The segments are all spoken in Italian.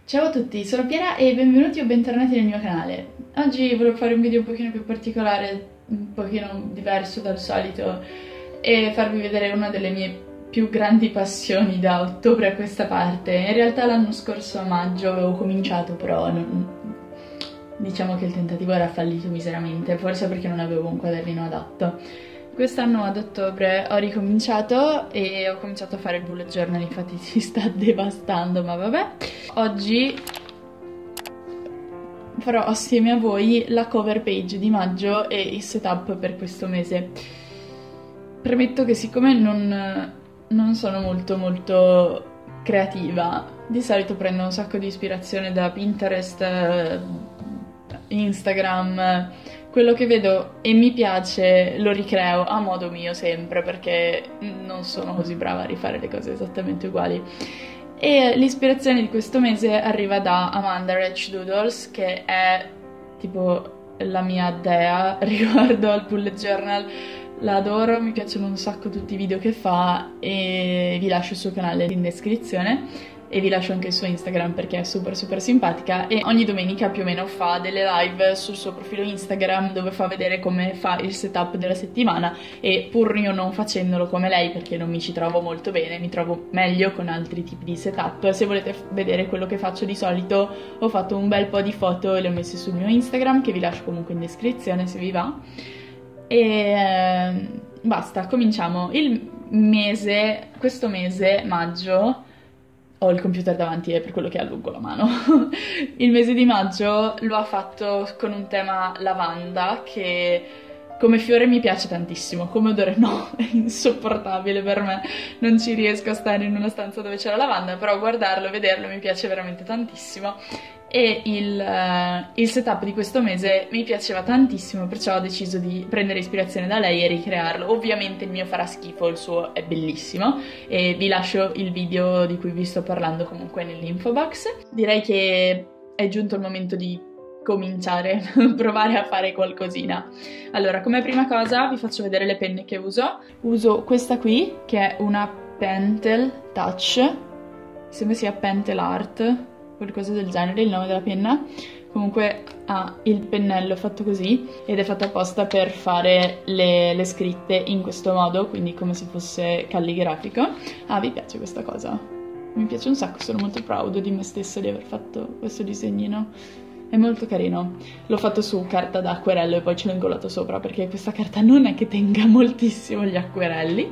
Ciao a tutti, sono Piera e benvenuti o bentornati nel mio canale. Oggi volevo fare un video un pochino più particolare, un pochino diverso dal solito e farvi vedere una delle mie più grandi passioni da ottobre a questa parte. In realtà l'anno scorso a maggio avevo cominciato, però diciamo che il tentativo era fallito miseramente, forse perché non avevo un quadernino adatto. Quest'anno ad ottobre ho ricominciato e ho cominciato a fare il bullet journal, infatti si sta devastando, ma vabbè. Oggi farò assieme a voi la cover page di maggio e il setup per questo mese. Premetto che siccome non sono molto creativa, di solito prendo un sacco di ispirazione da Pinterest, Instagram, quello che vedo e mi piace lo ricreo a modo mio sempre, perché non sono così brava a rifare le cose esattamente uguali. E l'ispirazione di questo mese arriva da Amanda Rach Doodles, che è tipo la mia dea riguardo al bullet journal. La adoro, mi piacciono un sacco tutti i video che fa e vi lascio il suo canale in descrizione e vi lascio anche il suo Instagram perché è super simpatica e ogni domenica più o meno fa delle live sul suo profilo Instagram dove fa vedere come fa il setup della settimana e pur io non facendolo come lei perché non mi ci trovo molto bene, mi trovo meglio con altri tipi di setup. Se volete vedere quello che faccio di solito ho fatto un bel po' di foto e le ho messe sul mio Instagram che vi lascio comunque in descrizione se vi va. E basta, cominciamo. Questo mese, maggio, ho il computer davanti, è per quello che allungo la mano. Il mese di maggio lo ha fatto con un tema lavanda che come fiore mi piace tantissimo, come odore no, è insopportabile per me, non ci riesco a stare in una stanza dove c'è la lavanda, però guardarlo e vederlo mi piace veramente tantissimo. E il setup di questo mese mi piaceva tantissimo, perciò ho deciso di prendere ispirazione da lei e ricrearlo. Ovviamente il mio farà schifo, il suo è bellissimo e vi lascio il video di cui vi sto parlando comunque nell'info box. Direi che è giunto il momento di cominciare, provare a fare qualcosina. Allora, come prima cosa vi faccio vedere le penne che uso. Uso questa qui, che è una Pentel Touch, mi sembra sia Pentel Art, qualcosa del genere, il nome della penna. Comunque ha il pennello fatto così ed è fatto apposta per fare le scritte in questo modo, quindi come se fosse calligrafico. Ah, vi piace questa cosa? Mi piace un sacco, sono molto proud di me stessa di aver fatto questo disegnino. È molto carino. L'ho fatto su carta da acquerello e poi ce l'ho incollato sopra perché questa carta non è che tenga moltissimo gli acquerelli.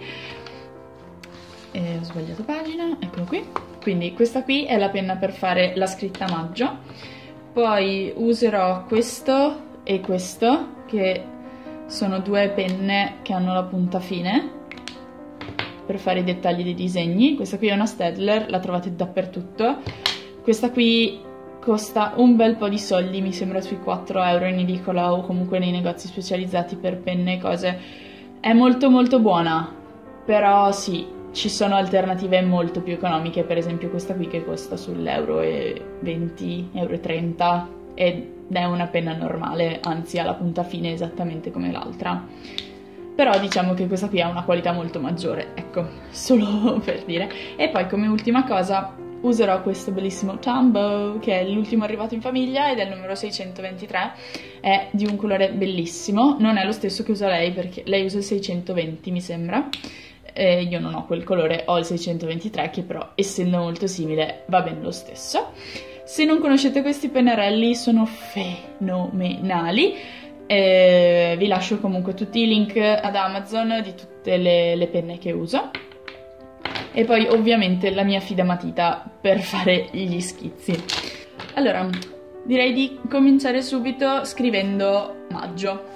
E ho sbagliato pagina, eccolo qui. Quindi questa qui è la penna per fare la scritta maggio. Poi userò questo e questo, che sono due penne che hanno la punta fine per fare i dettagli dei disegni. Questa qui è una Staedtler, la trovate dappertutto. Questa qui costa un bel po' di soldi, mi sembra sui 4 euro in edicola o comunque nei negozi specializzati per penne e cose. È molto buona, però sì, ci sono alternative molto più economiche, per esempio questa qui che costa sull'euro e 20, euro e 30 ed è una penna normale, anzi ha la punta fine esattamente come l'altra. Però diciamo che questa qui ha una qualità molto maggiore, ecco, solo per dire. E poi come ultima cosa userò questo bellissimo Tombow, che è l'ultimo arrivato in famiglia ed è il numero 623, è di un colore bellissimo, non è lo stesso che usa lei perché lei usa il 620 mi sembra. Io non ho quel colore, ho il 623 che però essendo molto simile va bene lo stesso. Se non conoscete questi pennarelli sono fenomenali, vi lascio comunque tutti i link ad Amazon di tutte le penne che uso e poi ovviamente la mia fidamatita per fare gli schizzi. Allora, direi di cominciare subito scrivendo maggio.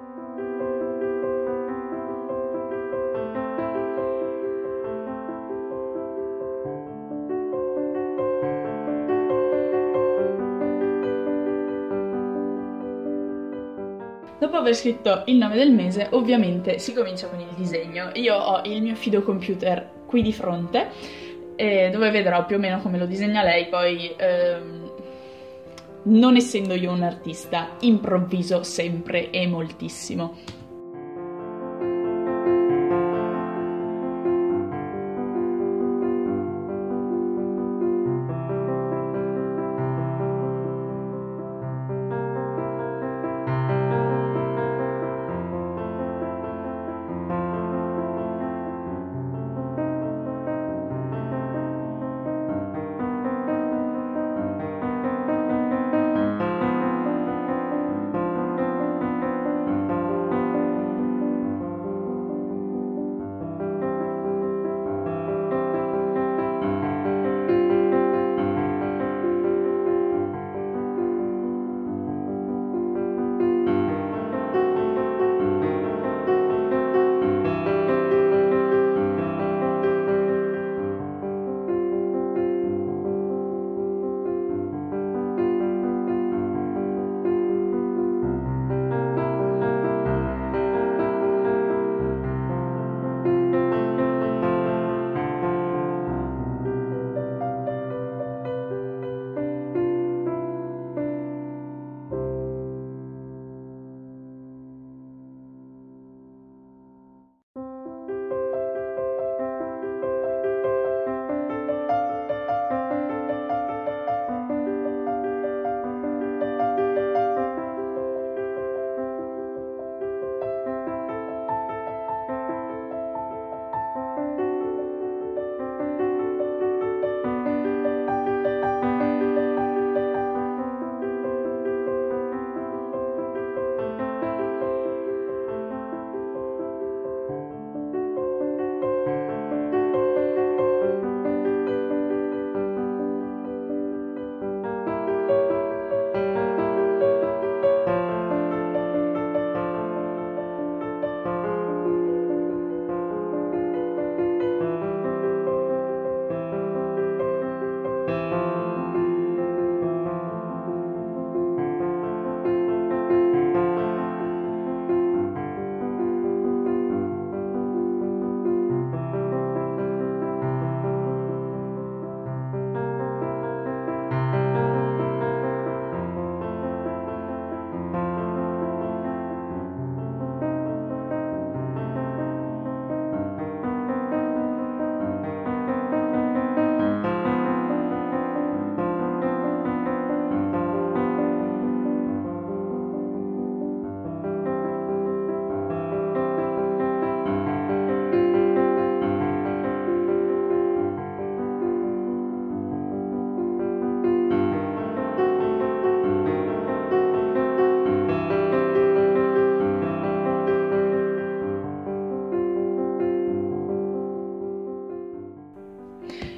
Dopo aver scritto il nome del mese, ovviamente si comincia con il disegno. Io ho il mio fido computer qui di fronte, dove vedrò più o meno come lo disegna lei, poi non essendo io un artista, improvviso sempre e moltissimo.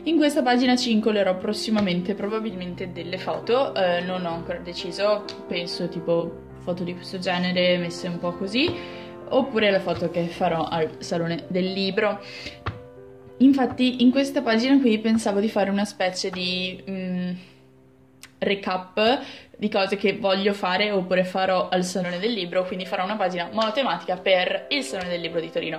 In questa pagina ci incollerò prossimamente probabilmente delle foto, non ho ancora deciso, penso tipo foto di questo genere messe un po' così, oppure la foto che farò al Salone del Libro. Infatti in questa pagina qui pensavo di fare una specie di recap di cose che voglio fare oppure farò al Salone del Libro, quindi farò una pagina monotematica per il Salone del Libro di Torino.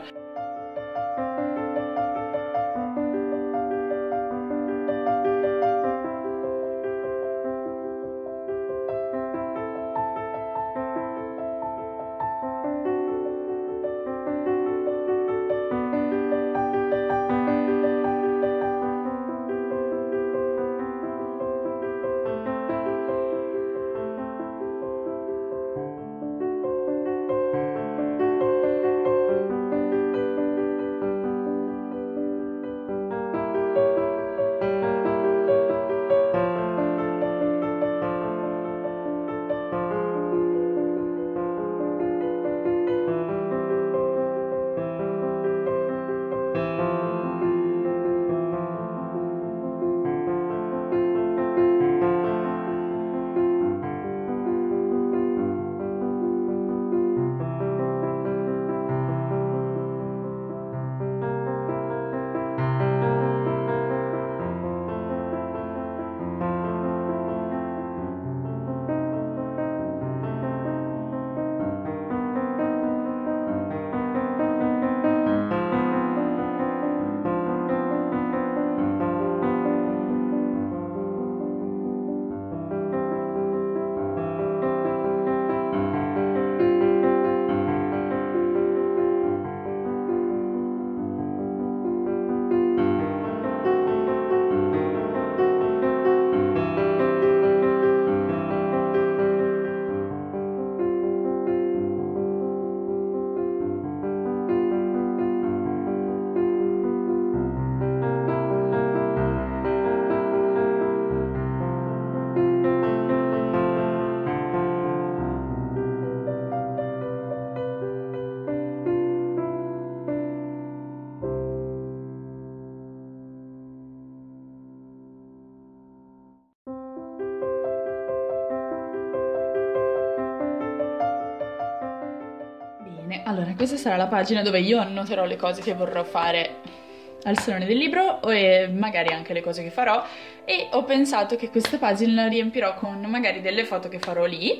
Bene, allora questa sarà la pagina dove io annoterò le cose che vorrò fare al Salone del Libro e magari anche le cose che farò, e ho pensato che questa pagina la riempirò con magari delle foto che farò lì.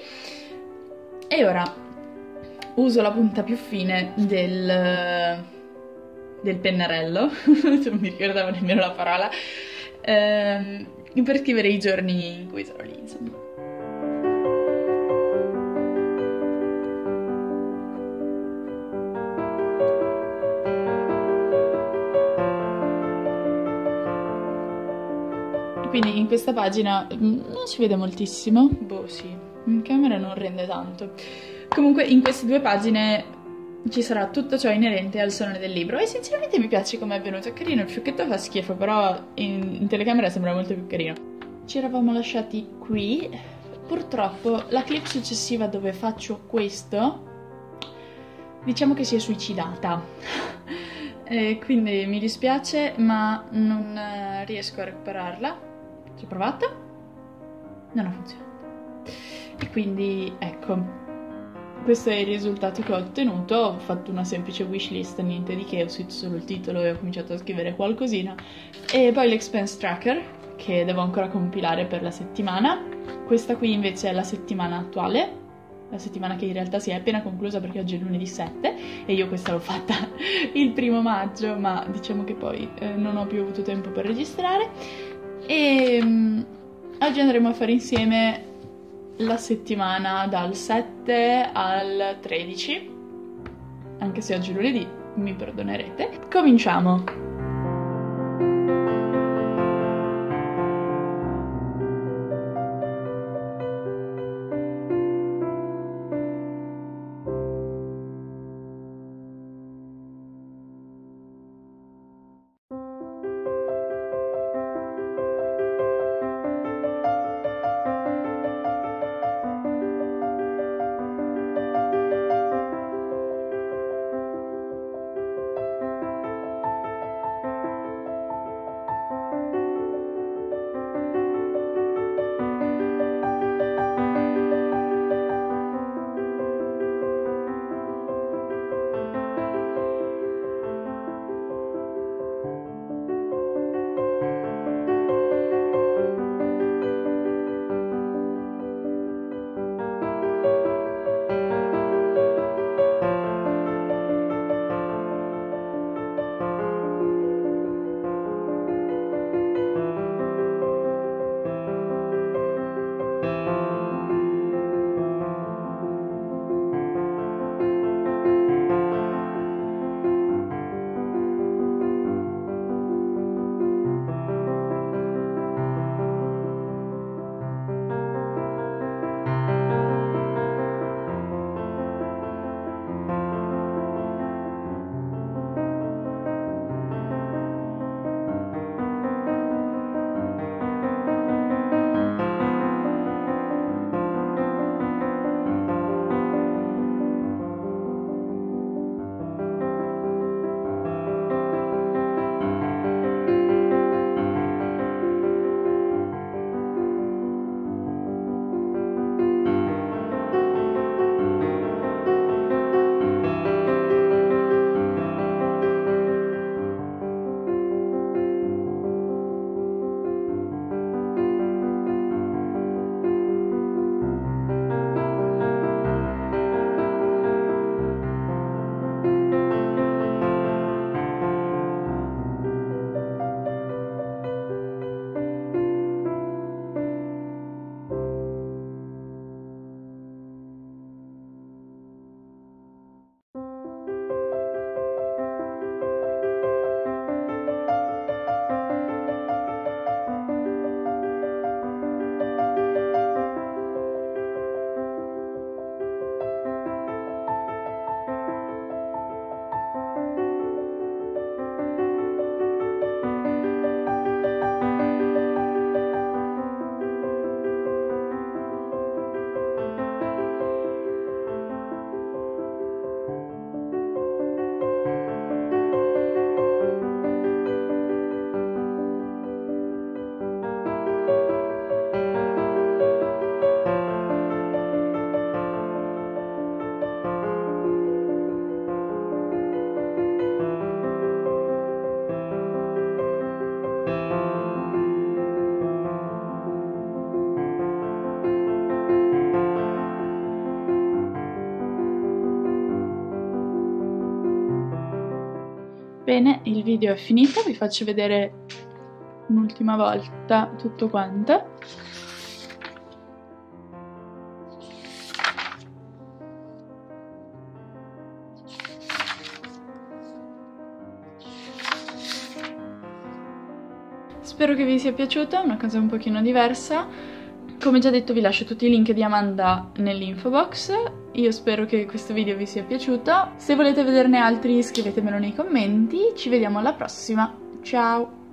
E ora uso la punta più fine del pennarello, non mi ricordavo nemmeno la parola, per scrivere i giorni in cui sarò lì, insomma. Quindi in questa pagina non si vede moltissimo, boh sì, in camera non rende tanto. Comunque in queste due pagine ci sarà tutto ciò inerente al Salone del Libro e sinceramente mi piace come è venuto, è carino, il fiocchetto fa schifo, però in telecamera sembra molto più carino. Ci eravamo lasciati qui, purtroppo la clip successiva dove faccio questo, diciamo che si è suicidata. Quindi mi dispiace, ma non riesco a recuperarla. Ci ho provato, non ha funzionato. E quindi ecco, questo è il risultato che ho ottenuto. Ho fatto una semplice wishlist, niente di che, ho scritto solo il titolo e ho cominciato a scrivere qualcosina. E poi l'expense tracker, che devo ancora compilare per la settimana. Questa qui invece è la settimana attuale, la settimana che in realtà si è appena conclusa perché oggi è lunedì 7 e io questa l'ho fatta il 1° maggio, ma diciamo che poi non ho più avuto tempo per registrare. E oggi andremo a fare insieme la settimana dal 7 al 13, anche se oggi è lunedì, mi perdonerete. Cominciamo! Bene, il video è finito, vi faccio vedere un'ultima volta tutto quanto. Spero che vi sia piaciuta, una cosa un pochino diversa. Come già detto vi lascio tutti i link di Amanda nell'info box. Io spero che questo video vi sia piaciuto. Se volete vederne altri scrivetemelo nei commenti. Ci vediamo alla prossima. Ciao!